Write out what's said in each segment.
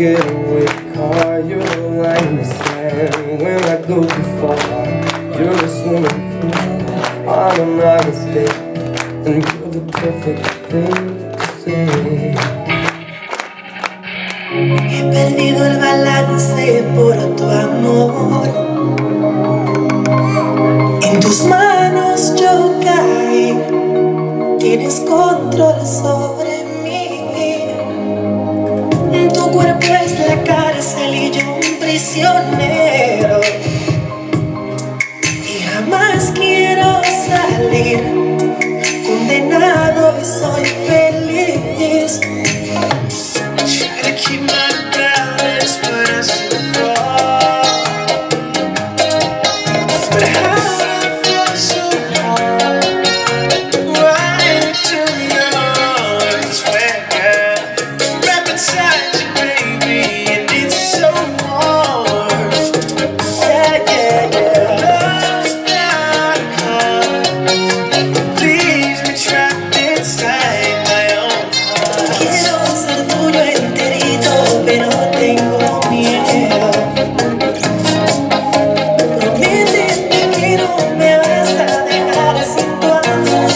getaway car, you're a line in the sand. When I go too far, you're a swimming pool. I'm an honest mistake, and you're the perfect thing to say. He perdido el balance por tu amor. En tus manos yo caí. Tienes control sobre mí. Tu cuerpo es la cárcel y yo un prisionero. Y jamás quiero salir. Condenado y soy feliz. Try to keep my balance, but I still fall. But how I fall so hard, right to your arms, where wrap inside you, baby, and it's so warm. Yeah, yeah, yeah. Love's not hard. Leaves me trapped inside my own heart. Quiero ser tuyo enterito, pero tengo miedo. Prométeme que no me vas a dejar sin tu amor.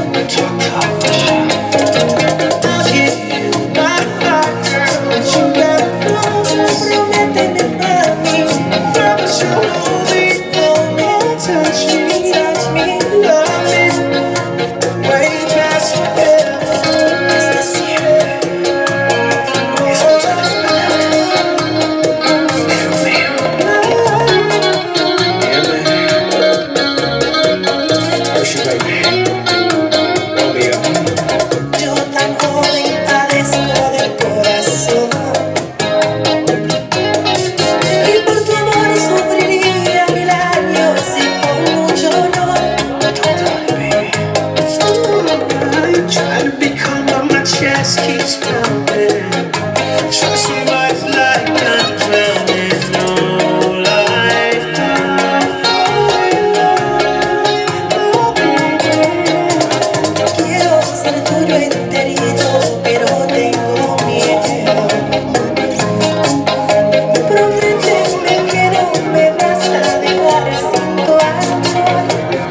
I'll give you my heart, girl, but you better know. Prométeme, mami, promise you'll hold me, touch me, love me, way past forever. It's the yo tan joven padezco del corazón y por tu amor sufriría 1000 años y por mucho no. I try to be calm but my chest keeps pounding. Try somebody's like I'm drowning. No life quiero ser tuyo enterito, pero tengo miedo. Prométeme que no me vas a dejar sin tu amor.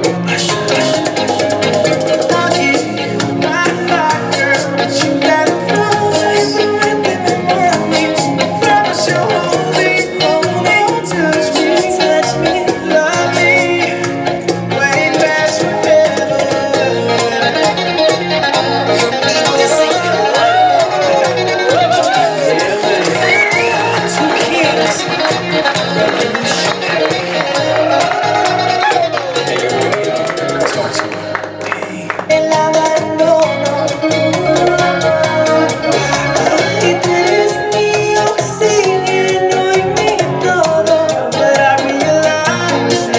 I'll give you my heart, girl, but you better know. Prométeme, mami, promise you'll hold me, touch me, love me, way past forever. El abandono, y tú eres mi oxígeno y mi todo. But I realize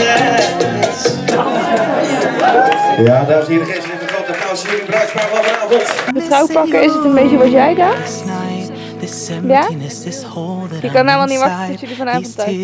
that Ja, dames en heren, geef eens even een grote applaus voor jullie bruidspaar van vanavond. De trouwpakken, is het een beetje wat jij dacht? Ja? Je kan helemaal niet wachten tot jullie vanavond thuis